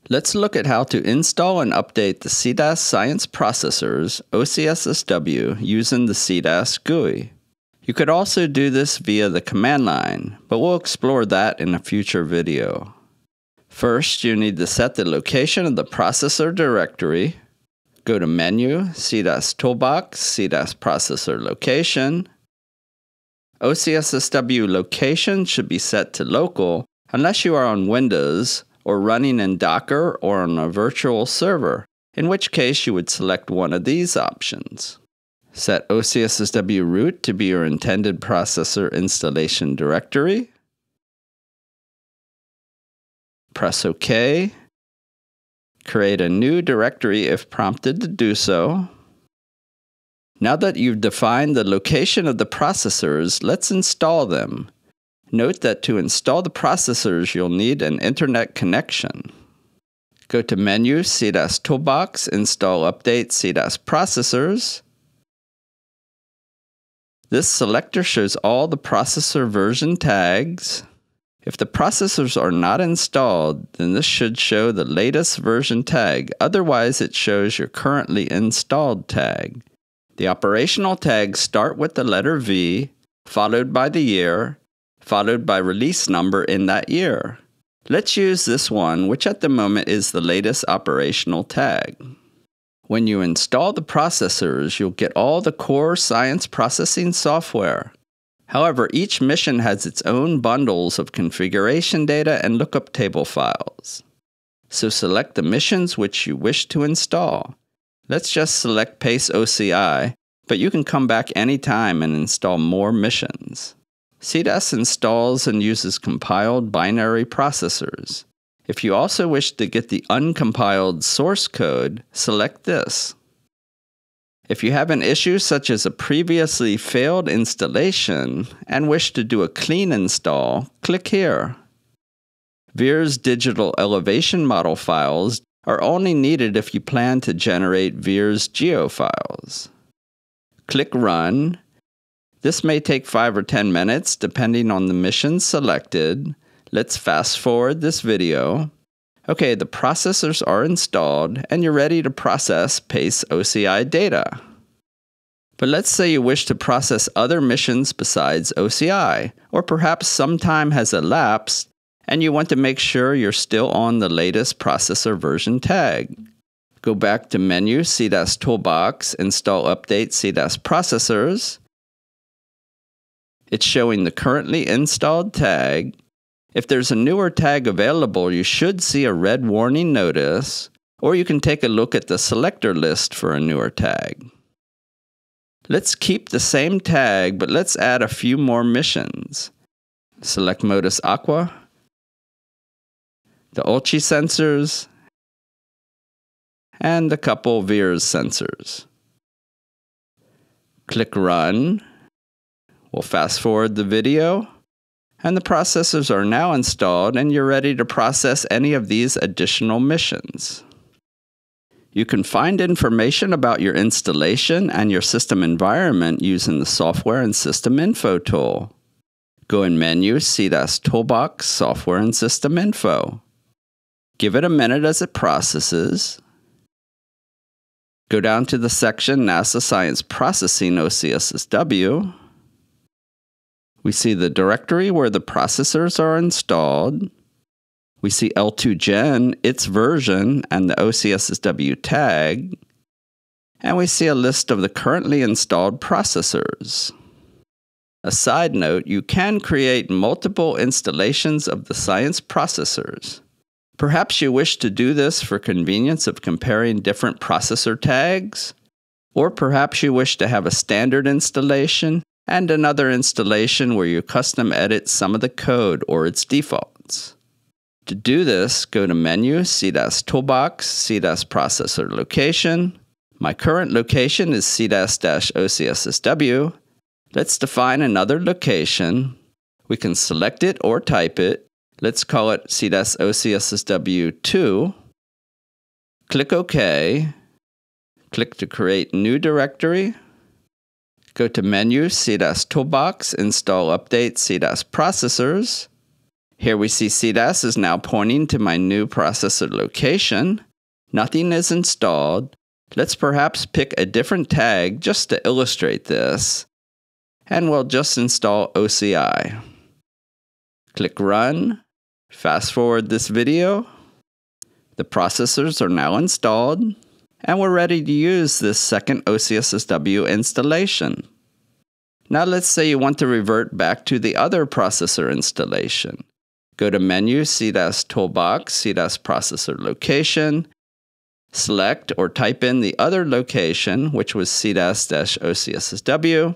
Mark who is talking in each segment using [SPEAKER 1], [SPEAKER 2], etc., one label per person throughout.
[SPEAKER 1] Let's look at how to install and update the CDAS Science Processors OCSSW using the CDAS GUI. You could also do this via the command line, but we'll explore that in a future video. First, you need to set the location of the processor directory. Go to Menu, CDAS Toolbox, CDAS Processor Location. OCSSW location should be set to local unless you are on Windows or running in Docker or on a virtual server, in which case you would select one of these options. Set OCSSW root to be your intended processor installation directory. Press OK. Create a new directory if prompted to do so. Now that you've defined the location of the processors, let's install them. Note that to install the processors, you'll need an internet connection. Go to Menu, CDAS Toolbox, Install Update CDAS Processors. This selector shows all the processor version tags. If the processors are not installed, then this should show the latest version tag. Otherwise, it shows your currently installed tag. The operational tags start with the letter V, followed by the year, followed by release number in that year. Let's use this one, which at the moment is the latest operational tag. When you install the processors, you'll get all the core science processing software. However, each mission has its own bundles of configuration data and lookup table files. So select the missions which you wish to install. Let's just select Pace OCI, but you can come back anytime and install more missions. CDAS installs and uses compiled binary processors. If you also wish to get the uncompiled source code, select this. If you have an issue such as a previously failed installation and wish to do a clean install, click here. VIIR's digital elevation model files are only needed if you plan to generate VIIR's geo files. Click Run. This may take 5 or 10 minutes depending on the mission selected. Let's fast forward this video. Okay, the processors are installed and you're ready to process Pace OCI data. But let's say you wish to process other missions besides OCI, or perhaps some time has elapsed and you want to make sure you're still on the latest processor version tag. Go back to Menu, CDAS Toolbox, Install Update CDAS Processors. It's showing the currently installed tag. If there's a newer tag available, you should see a red warning notice, or you can take a look at the selector list for a newer tag. Let's keep the same tag, but let's add a few more missions. Select Modus Aqua, the Ulchi sensors, and a couple VIIR's sensors. Click Run. We'll fast forward the video, and the processors are now installed and you're ready to process any of these additional missions. You can find information about your installation and your system environment using the Software and System Info tool. Go in Menu, CDAS Toolbox, Software and System Info. Give it a minute as it processes. Go down to the section NASA Science Processing OCSSW. We see the directory where the processors are installed. We see L2Gen, its version, and the OCSSW tag. And we see a list of the currently installed processors. A side note, you can create multiple installations of the science processors. Perhaps you wish to do this for convenience of comparing different processor tags, or perhaps you wish to have a standard installation and another installation where you custom edit some of the code or its defaults. To do this, go to Menu, CDAS Toolbox, CDAS Processor Location. My current location is CDAS-OCSSW. Let's define another location. We can select it or type it. Let's call it CDAS-OCSSW2. Click OK. Click to create new directory. Go to Menu, CDAS Toolbox, Install Update CDAS Processors. Here we see CDAS is now pointing to my new processor location. Nothing is installed. Let's perhaps pick a different tag just to illustrate this. And we'll just install OCI. Click Run. Fast forward this video. The processors are now installed, and we're ready to use this second OCSSW installation. Now let's say you want to revert back to the other processor installation. Go to Menu, CDAS Toolbox, CDAS Processor Location. Select or type in the other location, which was CDAS-OCSSW.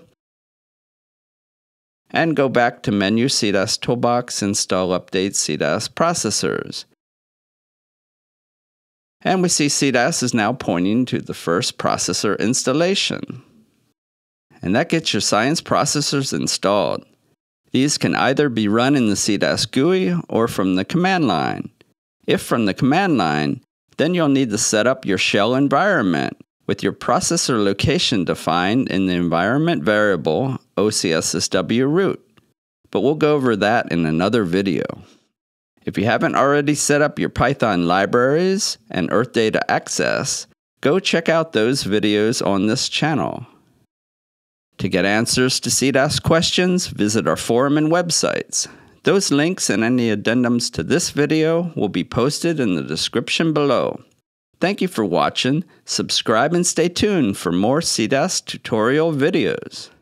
[SPEAKER 1] And go back to Menu, CDAS Toolbox, Install Update CDAS Processors. And we see CDAS is now pointing to the first processor installation. And that gets your Science processors installed. These can either be run in the CDAS GUI or from the command line. If from the command line, then you'll need to set up your shell environment with your processor location defined in the environment variable OCSSW root. But we'll go over that in another video. If you haven't already set up your Python libraries and Earth Data Access, go check out those videos on this channel. To get answers to CDAS questions, visit our forum and websites. Those links and any addendums to this video will be posted in the description below. Thank you for watching. Subscribe and stay tuned for more CDAS tutorial videos.